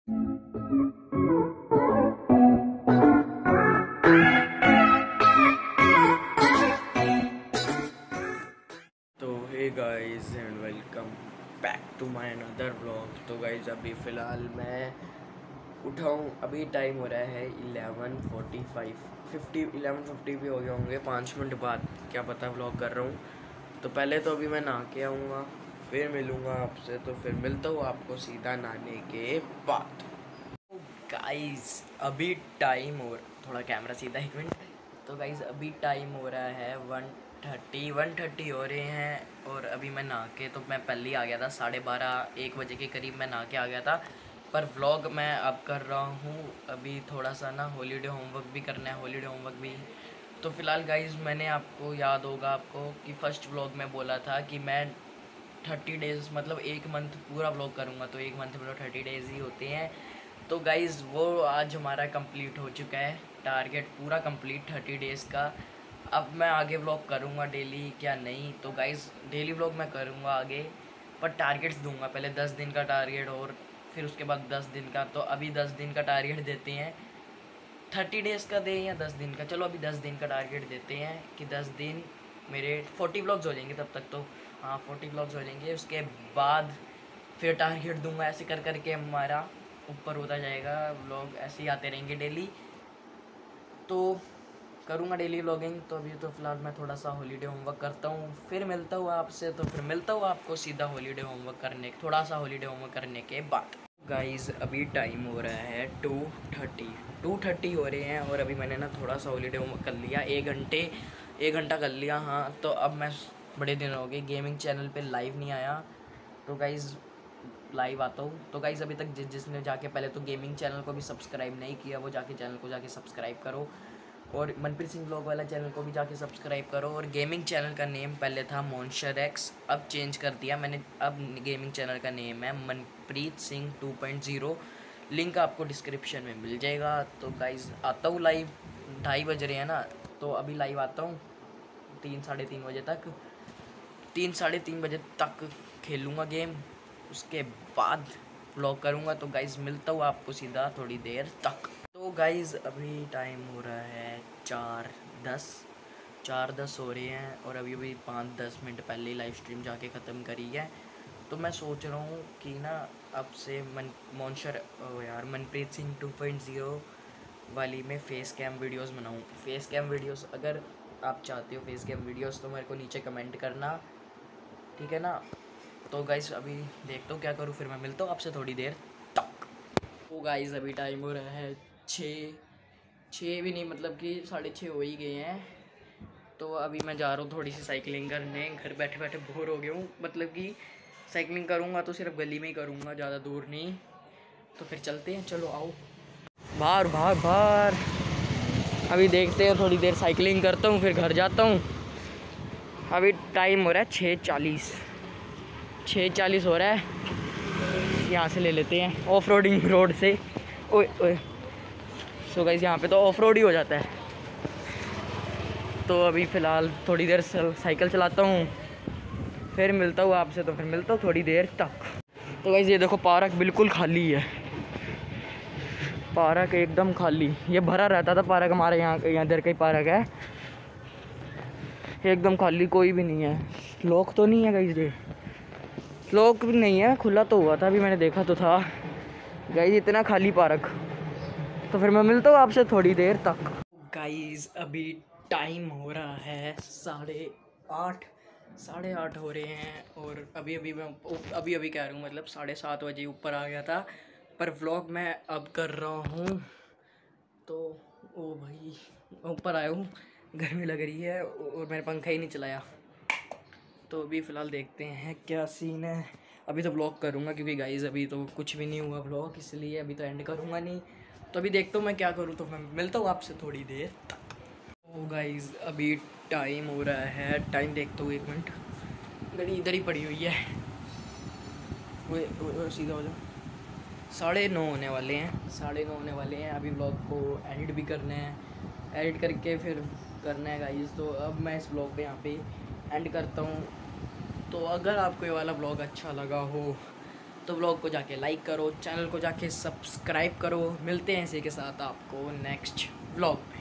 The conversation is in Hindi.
तो hey guys and welcome back to my another vlog. तो गाइस अभी फ़िलहाल मैं उठा हूँ। अभी टाइम हो रहा है 11:50 भी हो गए होंगे। 5 मिनट बाद क्या पता व्लॉग कर रहा हूँ। तो पहले तो अभी मैं नहा के आऊँगा, फिर मिलूँगा आपसे। तो फिर मिलता हूँ आपको सीधा नहाने के बाद। गाइस अभी टाइम हो, थोड़ा कैमरा सीधा 1 मिनट। तो गाइस अभी टाइम हो रहा है 1:30 हो रहे हैं। और अभी मैं नहा के, तो मैं पहले ही आ गया था 12:30 1 बजे के करीब मैं नहा के आ गया था। पर व्लॉग मैं अब कर रहा हूँ। अभी थोड़ा सा ना हॉलीडे होमवर्क भी करना है, हॉलीडे होमवर्क भी। तो फ़िलहाल गाइस मैंने आपको याद होगा आपको कि फ़र्स्ट व्लॉग में बोला था कि मैं 30 डेज़ मतलब 1 मंथ पूरा व्लॉग करूँगा। तो 1 मंथ में तो 30 डेज़ ही होते हैं। तो गाइज़ वो आज हमारा कंप्लीट हो चुका है, टारगेट पूरा कंप्लीट 30 डेज़ का। अब मैं आगे व्लॉग करूँगा डेली क्या नहीं। तो गाइज़ डेली व्लॉग मैं करूँगा आगे, पर टारगेट्स दूंगा। पहले 10 दिन का टारगेट और फिर उसके बाद 10 दिन का। तो अभी 10 दिन का टारगेट देते हैं। 30 डेज़ का दें या 10 दिन का, चलो अभी 10 दिन का टारगेट देते हैं कि 10 दिन मेरे 40 व्लॉग्स हो जाएंगे तब तक। तो हाँ 40 व्लॉग्स हो जाएंगे। उसके बाद फिर टारगेट दूंगा। ऐसे कर करके हमारा ऊपर होता जाएगा। व्लॉग ऐसे ही आते रहेंगे डेली। तो करूँगा डेली व्लॉगिंग। तो अभी तो फ़िलहाल मैं थोड़ा सा हॉलीडे होमवर्क करता हूँ, फिर मिलता हूँ आपसे। तो फिर मिलता हूँ आपको सीधा हॉलीडे होमवर्क करने, थोड़ा सा हॉलीडे होमवर्क करने के बाद। गाइज़ अभी टाइम हो रहा है 2:30 हो रहे हैं। और अभी मैंने ना थोड़ा सा हॉलीडे होमवर्क कर लिया, 1 घंटा कर लिया। हाँ तो अब मैं बड़े दिन हो गए गेमिंग चैनल पे लाइव नहीं आया। तो गाइज़ लाइव आता हूँ। तो गाइज़ अभी तक जिसने जाके पहले तो गेमिंग चैनल को भी सब्सक्राइब नहीं किया, वो जाके चैनल को जाके सब्सक्राइब करो। और मनप्रीत सिंह ब्लॉग वाला चैनल को भी जाके सब्सक्राइब करो। और गेमिंग चैनल का नेम पहले था मॉन्स्टर एक्स, अब चेंज कर दिया मैंने। अब गेमिंग चैनल का नेम है मनप्रीत सिंह 2.0। लिंक आपको डिस्क्रिप्शन में मिल जाएगा। तो गाइज़ आता हूँ लाइव, 2:30 बज रहे हैं ना। तो अभी लाइव आता हूँ 3 साढ़े 3 बजे तक। 3 साढ़े 3 बजे तक खेलूँगा गेम, उसके बाद व्लॉग करूँगा। तो गाइज़ मिलता हूँ आपको सीधा थोड़ी देर तक। तो गाइज़ अभी टाइम हो रहा है 4:10 हो रहे हैं। और अभी अभी 5-10 मिनट पहले ही लाइव स्ट्रीम जाके ख़त्म करी है। तो मैं सोच रहा हूँ कि ना अब से मनप्रीत सिंह 2.0 वाली में फ़ेस कैम वीडियोस बनाऊँ। फ़ेस कैम वीडियोस अगर आप चाहते हो फ़ेस कैम वीडियोस, तो मेरे को नीचे कमेंट करना, ठीक है ना। तो गाइज़ अभी देखता हूँ क्या करूँ, फिर मैं मिलता हूँ आपसे थोड़ी देर तक। तो गाइज़ अभी टाइम हो रहा है 6 भी नहीं, मतलब कि 6:30 हो ही गए हैं। तो अभी मैं जा रहा हूँ थोड़ी सी साइकिलिंग करने। घर बैठे बैठे बोर हो गया हूँ, मतलब कि साइकिलिंग करूँगा तो सिर्फ गली में ही करूँगा, ज़्यादा दूर नहीं। तो फिर चलते हैं, चलो आओ। बाहर बाहर बाहर अभी देखते हैं, थोड़ी देर साइकिलिंग करता हूँ फिर घर जाता हूँ। अभी टाइम हो रहा है 6:40 हो रहा है। यहाँ से ले लेते हैं ऑफ रोडिंग रोड से। ओए ओए, सो गाइस यहाँ पे तो ऑफ रोड ही हो जाता है। तो अभी फ़िलहाल थोड़ी देर साइकिल चलाता हूँ, फिर मिलता हूँ आपसे। तो फिर मिलता हूँ थोड़ी देर तक। तो गाइस ये देखो पार्क बिल्कुल खाली है, पार्क एकदम खाली। ये भरा रहता था पार्क, हमारे यहाँ इधर का ही पार्क है, एकदम खाली, कोई भी नहीं है। लॉक तो नहीं है गाइस, ये लॉक भी नहीं है, खुला तो हुआ था, अभी मैंने देखा तो था गाइस। इतना खाली पार्क। तो फिर मैं मिलता हूँ आपसे थोड़ी देर तक। गाइस अभी टाइम हो रहा है 8:30 हो रहे हैं। और अभी अभी मैं कह रहा हूँ, मतलब 7:30 बजे ऊपर आ गया था। पर व्लॉग मैं अब कर रहा हूँ। तो ओ भाई ऊपर आया हूँ, गर्मी लग रही है और मैंने पंखा ही नहीं चलाया। तो अभी फ़िलहाल देखते हैं क्या सीन है। अभी तो व्लॉग करूँगा क्योंकि गाइज़ अभी तो कुछ भी नहीं हुआ व्लॉग, इसलिए अभी तो एंड करूँगा नहीं। तो अभी देखता हूँ मैं क्या करूँ। तो मैं मिलता हूँ आपसे थोड़ी देर तक। ओ गाइज़ अभी टाइम हो रहा है, टाइम देखता हूँ 1 मिनट। घड़ी इधर ही पड़ी हुई है, वो सीधा हो जाओ। 9:30 होने वाले हैं, 9:30 होने वाले हैं। अभी व्लॉग को एडिट भी करना है, एडिट करके फिर करना है गाइज़। तो अब मैं इस व्लॉग पे यहाँ पे एंड करता हूँ। तो अगर आपको ये वाला व्लॉग अच्छा लगा हो तो व्लॉग को जाके लाइक करो, चैनल को जाके सब्सक्राइब करो। मिलते हैं इसी के साथ आपको नेक्स्ट व्लॉग।